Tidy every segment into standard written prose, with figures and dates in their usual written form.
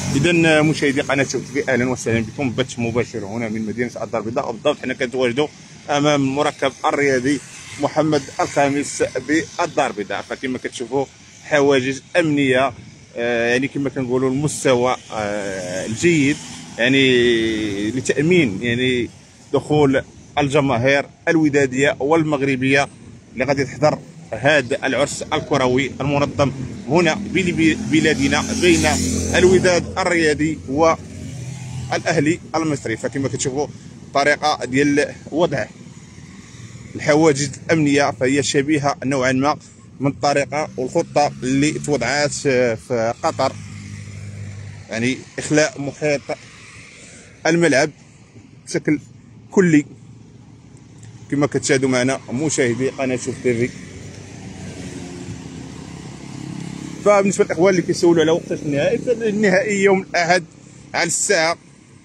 اذا مشاهدي قناه شوف تي في، اهلا وسهلا بكم بث مباشر هنا من مدينه الدار البيضاء. بالضبط حنا كنتواجدوا امام المركب الرياضي محمد الخامس بالدار البيضاء. فكما كتشوفوا حواجز امنيه، يعني كما كنقولوا المستوى الجيد، يعني لتامين يعني دخول الجماهير الوداديه والمغربيه اللي غادي تحضر هذا العرس الكروي المنظم هنا بلادنا بين الوداد الرياضي والاهلي المصري. فكما كتشوفوا الطريقه ديال وضع الحواجز الامنيه فهي شبيهه نوعا ما من الطريقه والخطه اللي توضعات في قطر، يعني اخلاء محيط الملعب بشكل كلي كما كتشاهدوا معنا مشاهدي قناه شوف تي في. فبالنسبه للاخوان اللي كيسولوا على وقت النهائي، فالنهائي يوم الاحد على الساعه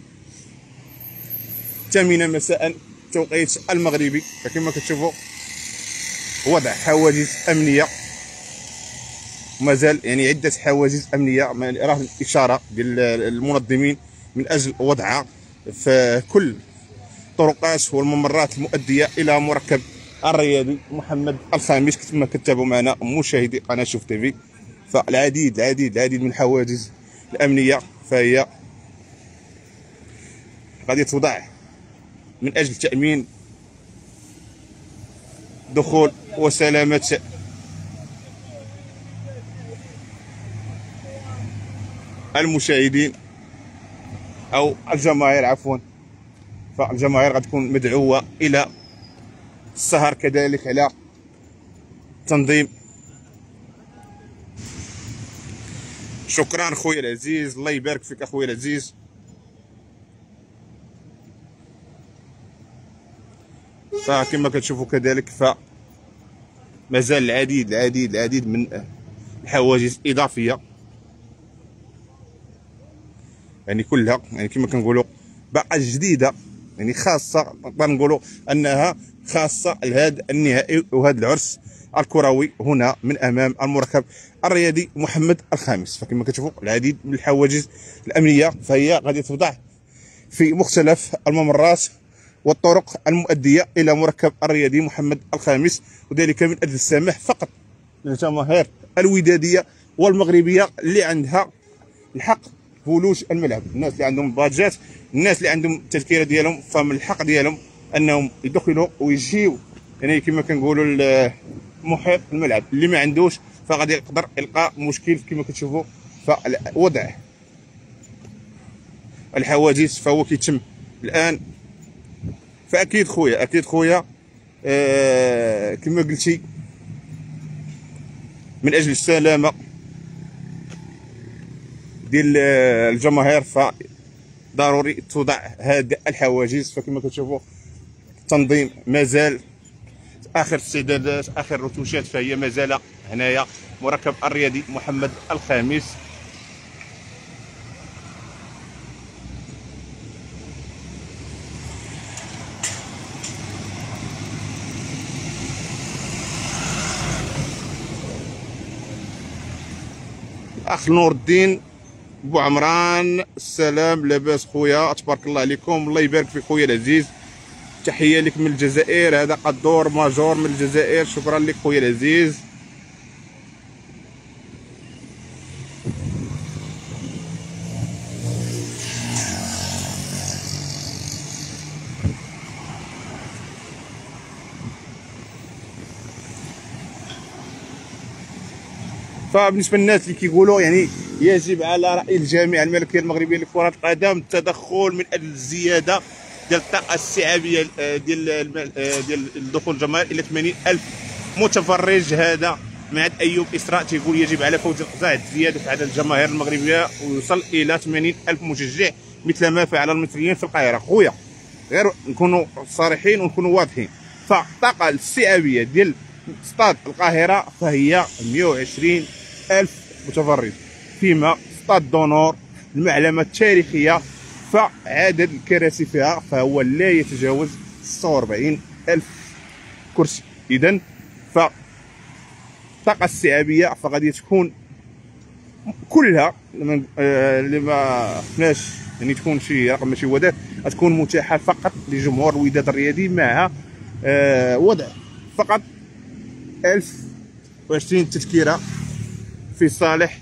8 مساء توقيت المغربي. فكما كتشوفوا وضع حواجز امنيه، مازال يعني عده حواجز امنيه، راه الاشاره ديال المنظمين من اجل وضعها في كل الطرقات والممرات المؤديه الى مركب الرياضي محمد الخامس كما كتابعوا معنا مشاهدي قناه شوف تي في. فالعديد من الحواجز الامنيه فهي غادي توضع من اجل تامين دخول وسلامه المشاهدين او الجماهير عفوا. فالجماهير غتكون مدعوه الى السهر كذلك على تنظيم. شكرا خويا العزيز، الله يبارك فيك اخويا العزيز. فكما كتشوفوا كذلك فمازال العديد من الحواجز الاضافيه، يعني كلها يعني كما كنقولوا باقا جديده، يعني خاصه نقدر نقولوا انها خاصه لهذا النهائي وهذا العرس الكروي هنا من امام المركب الرياضي محمد الخامس. فكما كتشوفوا العديد من الحواجز الامنيه فهي غادي توضع في مختلف الممرات والطرق المؤديه الى مركب الرياضي محمد الخامس، وذلك من اجل السماح فقط للجماهير الوداديه والمغربيه اللي عندها الحق فولوج الملعب، الناس اللي عندهم باجات، الناس اللي عندهم التذكره ديالهم، فمن الحق ديالهم انهم يدخلوا ويجيو يعني كما كنقولوا محيط الملعب. اللي ما عندوش فغادي يقدر يلقى مشكل كما كتشوفوا. فوضع الحواجز فهو كيتم الان. فاكيد خويا كما قلتي من اجل السلامه ديال الجماهير فضروري توضع هذه الحواجز. فكما كتشوفوا التنظيم مازال اخر استعدادات اخر رتوشات، فهي مازال هنايا مركب الرياضي محمد الخامس. اخ نور الدين بو عمران، السلام لاباس خويا، تبارك الله عليكم، الله يبارك فيك خويا العزيز، تحيه لك من الجزائر، هذا قدور ماجور من الجزائر، شكرا لك خويا العزيز. فبالنسبه للناس اللي كيقولوا يعني يجب على راي الجامعه الملكيه المغربيه لكره القدم التدخل من اجل الزياده ديال الطاقه الاستيعابيه ديال الدخول الجماهير الى 80,000 متفرج، هذا معهد ايوب اسراء تيقول يجب على فوز القطاع الزياده في عدد الجماهير المغربيه ويوصل الى 80,000 مشجع مثل ما فعل المصريين في القاهره. خويا غير نكونوا صريحين ونكونوا واضحين، فالطاقه الاستيعابيه ديال استاد القاهره فهي 120,000 متفرج، فيما استاد دونور المعلمه التاريخيه فعدد الكراسي فيها فهو لا يتجاوز 46,000 كرسي. اذا فالطاقه الاستيعابيه فغادي تكون كلها اللي ما خفناش يعني تكون شي رقم ماشي وداد، غتكون متاحه فقط لجمهور الوداد الرياضي، مع وضع فقط 1020 تذكره في صالح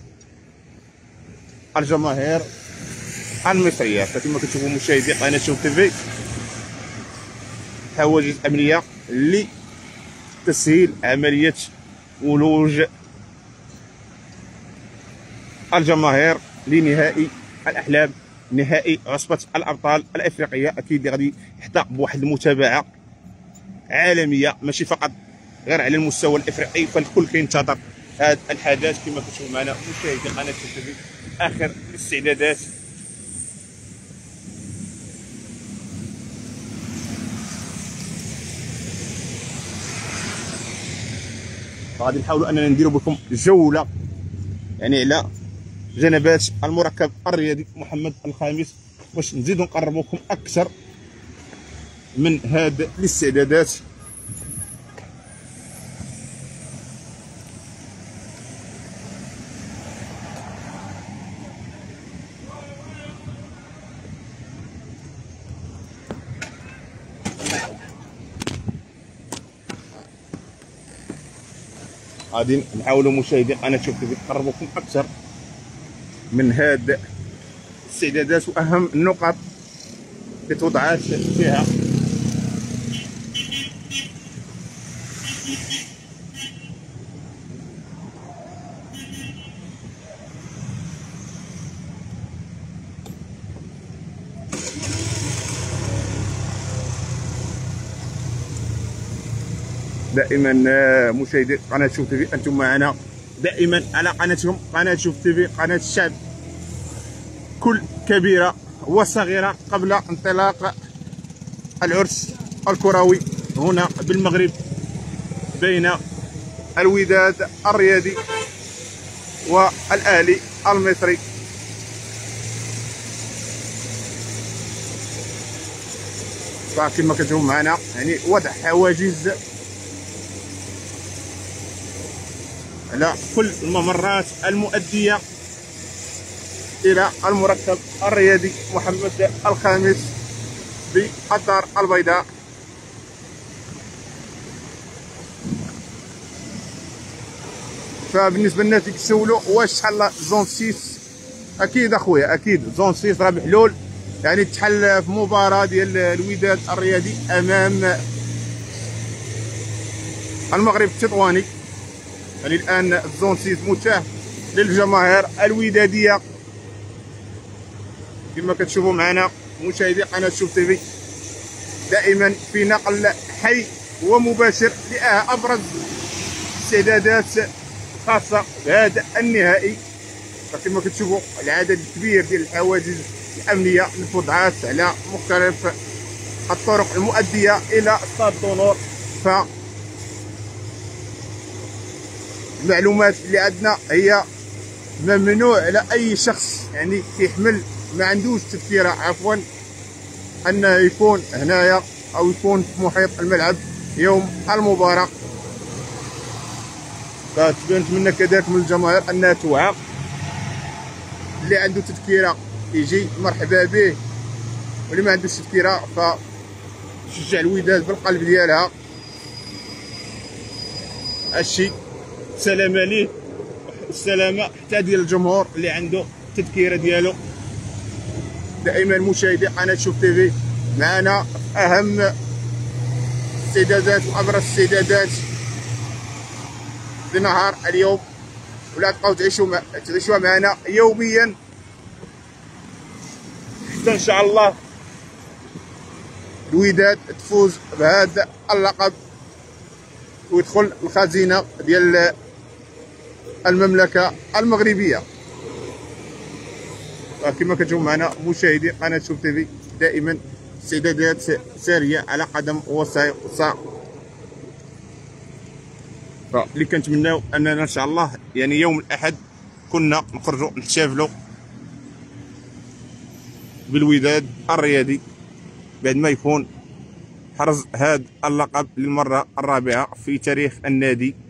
الجماهير المصريه. فكما كتشوفوا مشاهدي قناه شوف تيفي، حواجز امنيه لتسهيل عمليه ولوج الجماهير لنهائي الاحلام، نهائي عصبه الابطال الافريقيه. اكيد غادي يحظى بواحد المتابعه عالميه، ماشي فقط غير على المستوى الافريقي، فالكل كينتظر هذا الحدث. كما كتشوفوا معنا مشاهدي قناه تيفي، اخر الاستعدادات غادي نحاولوا اننا نديروا بكم جوله يعني على جنبات المركب الرياضي محمد الخامس، باش نزيدوا نقربوكم اكثر من هذه الاستعدادات. غادي نحاولوا مشاهدي قناه شوف تيفي نقربوكم اكثر من هذه الاستعدادات واهم النقط اللي توضعات فيها. دائما مشاهدي قناه شوف تيفي، انتم معنا دائما على قناتكم قناه شوف تيفي، قناه الشعب، كل كبيره وصغيره قبل انطلاق العرس الكروي هنا بالمغرب بين الوداد الرياضي والاهلي المصري. فكما كتشوفوا معنا يعني وضع حواجز على كل الممرات المؤديه الى المركب الرياضي محمد الخامس بالدار البيضاء. فبالنسبه للناس اللي كيسولوا واش شحال زون 6، اكيد اخويا اكيد زون 6 راه بحلول، يعني تحل في مباراه ديال الوداد الرياضي امام المغرب التطواني. يعني الان الزون 6 متاح للجماهير الوداديه كما كتشوفوا معنا مشاهدي قناه شوف تيفي، دائما في نقل حي ومباشر لابرز استعدادات خاصه بهذا النهائي. فكما كتشوفوا العدد الكبير ديال الحواجز الامنيه الموضعات على مختلف الطرق المؤديه الى استاد دونور. ف المعلومات اللي عندنا هي ممنوع على اي شخص يعني كيحمل ما عندوش تذكره عفوا انه يكون هنايا او يكون في محيط الملعب يوم المباراه. فنتمنى كذلك من الجماهير انها توعى، اللي عنده تذكره يجي مرحبا به، واللي ما عندوش تذكره فشجع الوداد بالقلب ديالها. هادشي سلامه ليه والسلامه حتى ديال الجمهور اللي عنده التذكره ديالو. دائما مشاهدي قناه شوف تيفي معنا اهم استعدادات وابرز استعدادات لنهار اليوم، ولا تبقاو تعيشوها معنا يوميا حتى ان شاء الله الوداد تفوز بهذا اللقب ويدخل الخزينه ديال المملكه المغربيه. كما كتشوفوا معنا مشاهدي قناه شوف تيفي، دائما استعدادات ساريه على قدم وساق. فاللي كنتمناو اننا ان شاء الله يعني يوم الاحد كنا نخرجوا نحتفلوا بالوداد الرياضي بعد ما يكون حرز هذا اللقب للمره الرابعه في تاريخ النادي